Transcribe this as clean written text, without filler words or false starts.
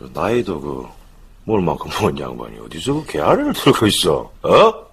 나이도 몰만큼 먹은 양반이 어디서 그 개아리를 들고 있어? 어?